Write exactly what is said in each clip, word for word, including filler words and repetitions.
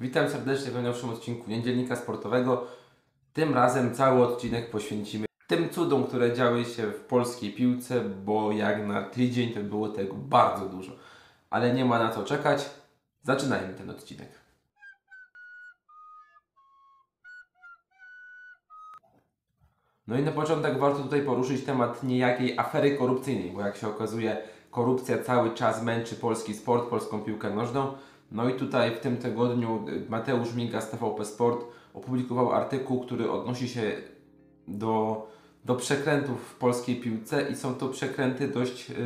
Witam serdecznie w najnowszym odcinku Niedziennika Sportowego. Tym razem cały odcinek poświęcimy tym cudom, które działy się w polskiej piłce, bo jak na tydzień to było tego bardzo dużo. Ale nie ma na co czekać. Zaczynajmy ten odcinek. No i na początek warto tutaj poruszyć temat niejakiej afery korupcyjnej, bo jak się okazuje, korupcja cały czas męczy polski sport, polską piłkę nożną. No i tutaj w tym tygodniu Mateusz Miga z T V P Sport opublikował artykuł, który odnosi się do, do przekrętów w polskiej piłce i są to przekręty dość yy,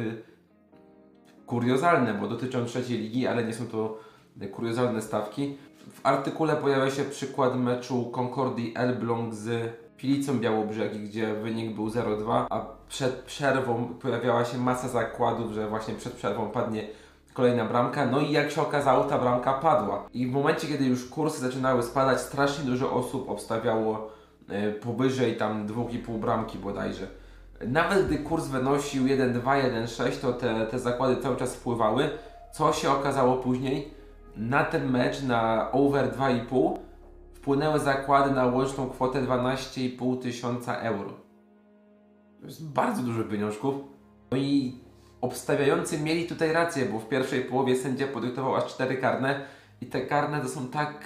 kuriozalne, bo dotyczą trzeciej ligi, ale nie są to kuriozalne stawki. W artykule pojawia się przykład meczu Concordii Elbląg z Filicją Białobrzegi, gdzie wynik był zero dwa, a przed przerwą pojawiała się masa zakładów, że właśnie przed przerwą padnie kolejna bramka, no i jak się okazało, ta bramka padła. I w momencie, kiedy już kursy zaczynały spadać, strasznie dużo osób obstawiało y, powyżej tam dwa i pół bramki bodajże. Nawet gdy kurs wynosił jeden dwa, jeden sześć, to te, te zakłady cały czas wpływały. Co się okazało później? Na ten mecz, na over dwa i pół, wpłynęły zakłady na łączną kwotę dwanaście i pół tysiąca euro. To jest bardzo dużo pieniążków. No i obstawiający mieli tutaj rację, bo w pierwszej połowie sędzia podyktował aż cztery karne i te karne to są tak...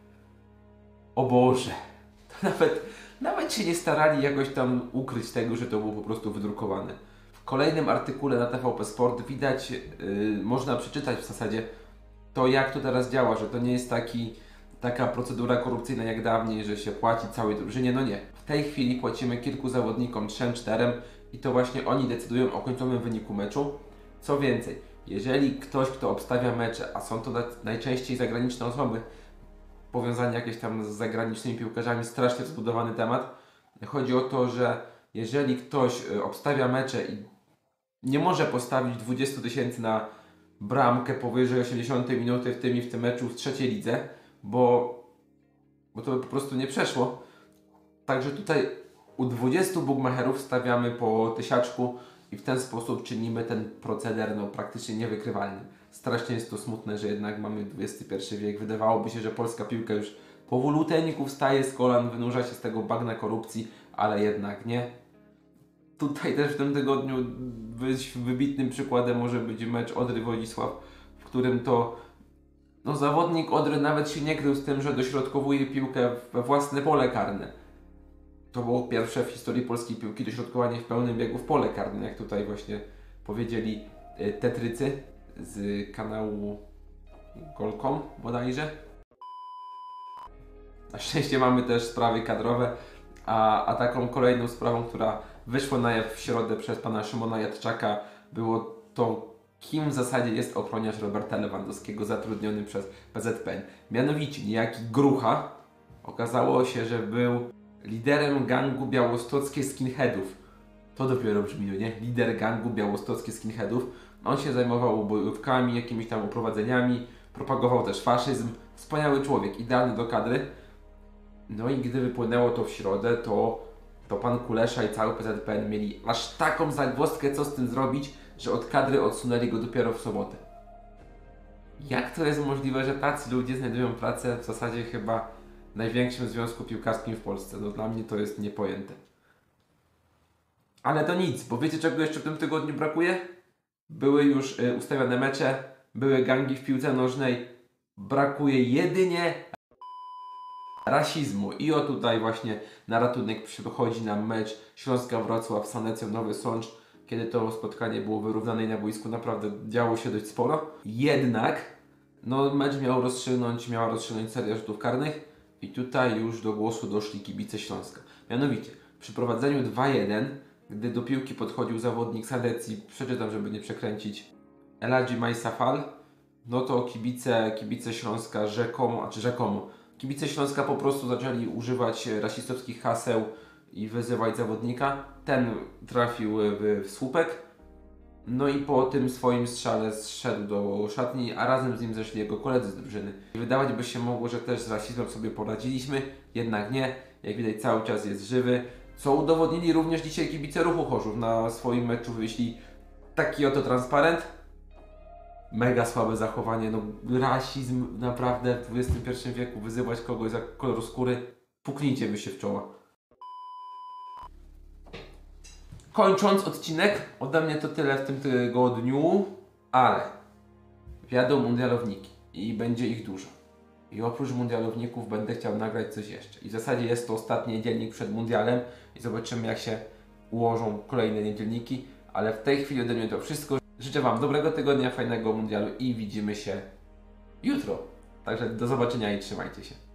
O Boże! To nawet, nawet się nie starali jakoś tam ukryć tego, że to było po prostu wydrukowane. W kolejnym artykule na T V P Sport widać, yy, można przeczytać w zasadzie to, jak to teraz działa, że to nie jest taki, taka procedura korupcyjna jak dawniej, że się płaci całej drużynie. No nie. W tej chwili płacimy kilku zawodnikom, trzem, czterem, i to właśnie oni decydują o końcowym wyniku meczu. Co więcej, jeżeli ktoś, kto obstawia mecze, a są to najczęściej zagraniczne osoby, powiązane jakieś tam z zagranicznymi piłkarzami, strasznie zbudowany temat. Chodzi o to, że jeżeli ktoś obstawia mecze i nie może postawić dwadzieścia tysięcy na bramkę powyżej osiemdziesiątej minuty w tym i w tym meczu w trzeciej lidze, bo, bo to by po prostu nie przeszło. Także tutaj u dwudziestu bukmacherów stawiamy po tysiaczku i w ten sposób czynimy ten proceder no, praktycznie niewykrywalny. Strasznie jest to smutne, że jednak mamy dwudziesty pierwszy wiek. Wydawałoby się, że polska piłka już powoluteńku wstaje z kolan, wynurza się z tego bagna korupcji, ale jednak nie. Tutaj też w tym tygodniu wybitnym przykładem może być mecz Odry-Wodzisław, w którym to no, zawodnik Odry nawet się nie krył z tym, że dośrodkowuje piłkę we własne pole karne. To było pierwsze w historii polskiej piłki dośrodkowanie w pełnym biegu w pole karne, jak tutaj właśnie powiedzieli y, tetrycy z kanału Goal kropka com bodajże. Na szczęście mamy też sprawy kadrowe, a, a taką kolejną sprawą, która wyszła na jaw w środę przez pana Szymona Jadczaka, było to, kim w zasadzie jest ochroniarz Roberta Lewandowskiego zatrudniony przez P Z P N. Mianowicie niejaki Grucha okazało się, że był liderem gangu białostockie skinheadów. To dopiero brzmi, nie? Lider gangu białostockie skinheadów. On się zajmował bojówkami, jakimiś tam uprowadzeniami, propagował też faszyzm. Wspaniały człowiek, idealny do kadry. No i gdy wypłynęło to w środę, to, to pan Kulesza i cały P Z P N mieli aż taką zagwozdkę, co z tym zrobić, że od kadry odsunęli go dopiero w sobotę. Jak to jest możliwe, że tacy ludzie znajdują pracę w zasadzie chyba w największym związku piłkarskim w Polsce? No dla mnie to jest niepojęte. Ale to nic, bo wiecie, czego jeszcze w tym tygodniu brakuje? Były już y, ustawione mecze, były gangi w piłce nożnej. Brakuje jedynie rasizmu. I o tutaj właśnie na ratunek przychodzi nam mecz Śląska-Wrocław z Sanecją Nowy Sącz, kiedy to spotkanie było wyrównane i na boisku naprawdę działo się dość sporo. Jednak no, mecz miał rozstrzygnąć, miała rozstrzygnąć seria rzutów karnych i tutaj już do głosu doszli kibice Śląska. Mianowicie przy prowadzeniu dwa jeden, gdy do piłki podchodził zawodnik Sanecji, przeczytam, żeby nie przekręcić, Eladji Majsafal, no to kibice, kibice Śląska rzekomo, a czy rzekomo, kibice Śląska po prostu zaczęli używać rasistowskich haseł i wyzywać zawodnika. Ten trafił w, w słupek. No i po tym swoim strzale zszedł do szatni, a razem z nim zeszli jego koledzy z drużyny. Wydawać by się mogło, że też z rasizmem sobie poradziliśmy, jednak nie. Jak widać, cały czas jest żywy, co udowodnili również dzisiaj kibice Ruchu Chorzów. Na swoim meczu wyślij taki oto transparent. Mega słabe zachowanie, no rasizm naprawdę w dwudziestym pierwszym wieku, wyzywać kogoś za kolor skóry, puknijcie by się w czoła. Kończąc odcinek, ode mnie to tyle w tym tygodniu, ale wjadą mundialowniki i będzie ich dużo. I oprócz mundialowników będę chciał nagrać coś jeszcze. I w zasadzie jest to ostatni dziennik przed mundialem i zobaczymy, jak się ułożą kolejne niedzielniki, ale w tej chwili ode mnie to wszystko. Życzę Wam dobrego tygodnia, fajnego mundialu i widzimy się jutro. Także do zobaczenia i trzymajcie się.